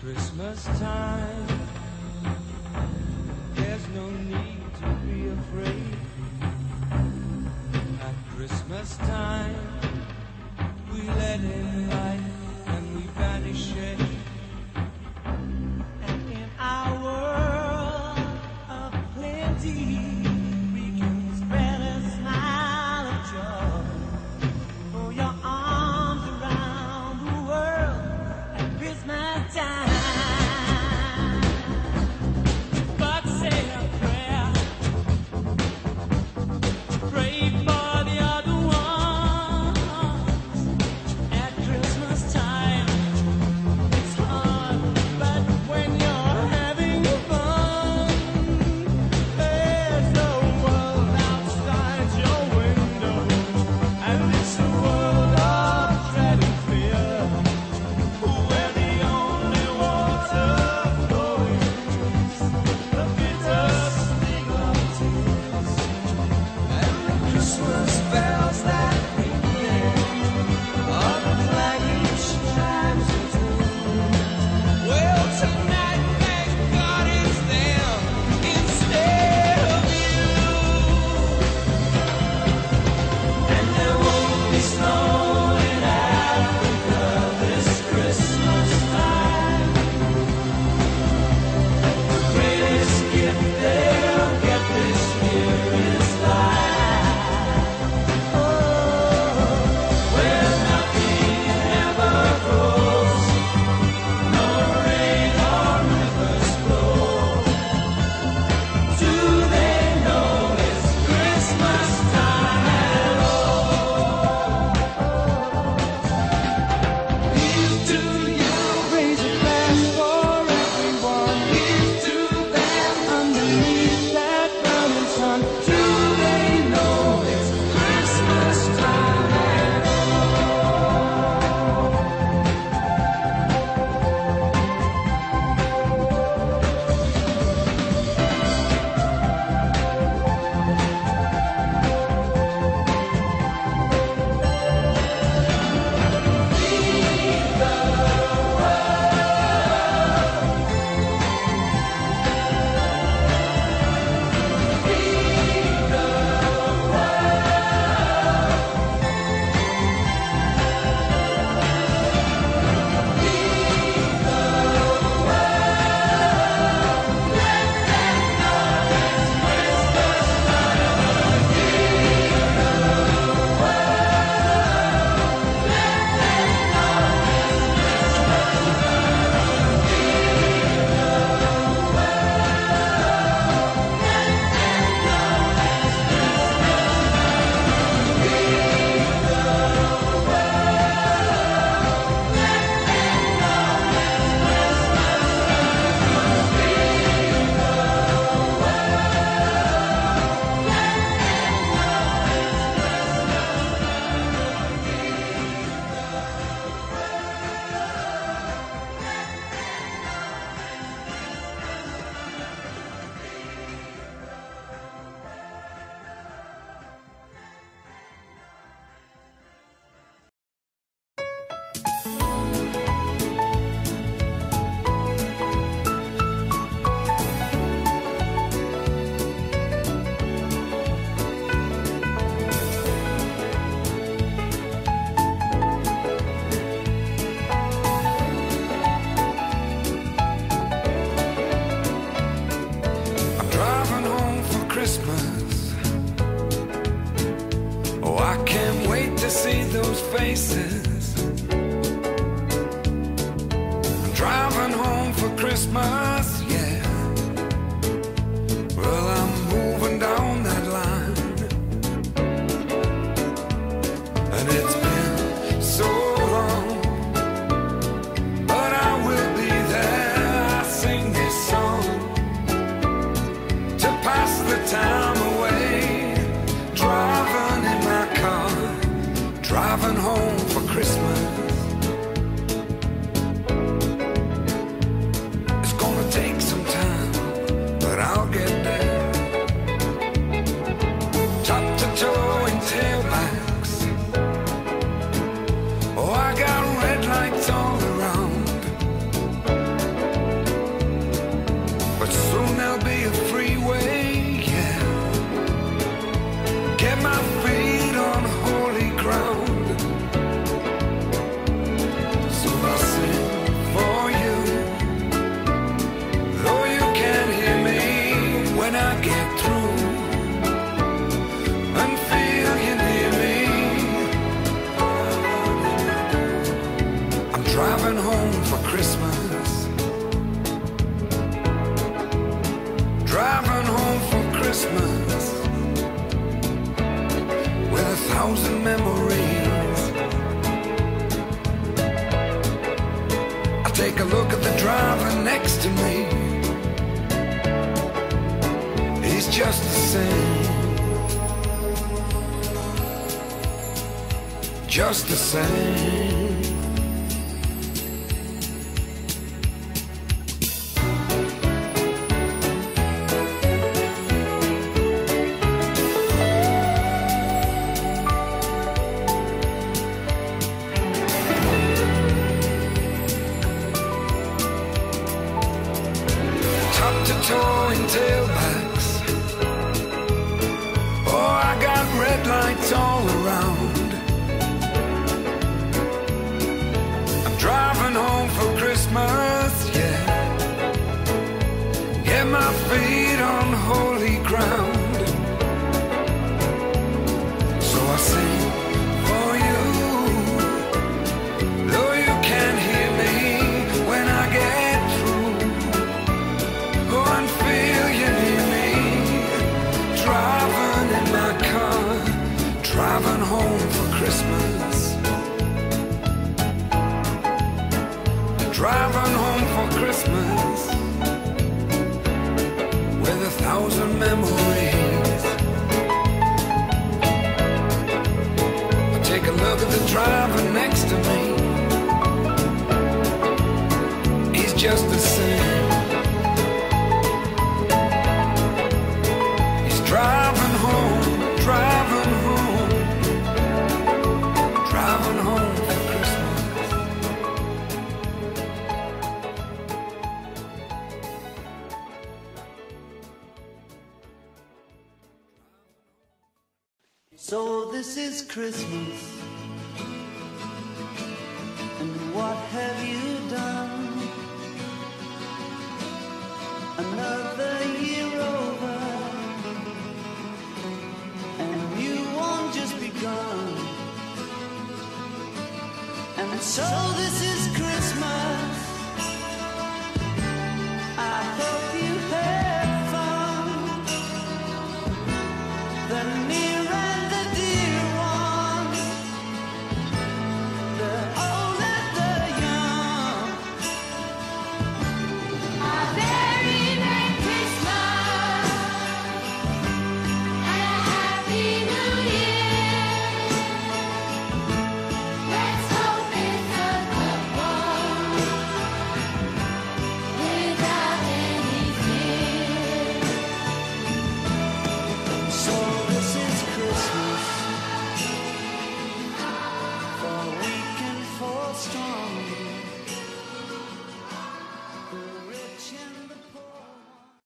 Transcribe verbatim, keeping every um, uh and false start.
Christmas time, there's no need to be afraid. At Christmas time, we let in light and we banish shade. And in our world of plenty, we can spread a smile of joy. Throw your arms around the world at Christmas time. Faces. I'm driving home for Christmas, yeah. Well, I'm moving down that line, and it's been so long, but I will be there. I sing this song to pass the time away, driving in my car, driving home for Christmas. It's gonna take some time, but I'll get there. Top to toe in tailbacks, get my feet on holy ground. So I sing for you, though you can't hear me when I get through, and feel you near me. I'm driving home for Christmas, driving home for Christmas, with a thousand memories. I take a look at the driver next to me. He's just the same, just the same. Towing tailbacks, oh, I got red lights all around. I'm driving home for Christmas, yeah. Get my feet on holy ground. So I sing for you, though you can't hear me when I get through. Go and feel you near me, driving in my car, driving home for Christmas, driving home for Christmas, with a thousand memories. I take a look at the driver next to me. He's just the same, driving home, driving home, driving home for Christmas. So this is Christmas, and what have you done? Another year over, begun. And so this is Christmas. I hope you had fun. The